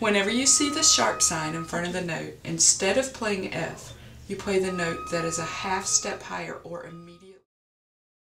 Whenever you see the sharp sign in front of the note, instead of playing F, you play the note that is a half step higher or immediately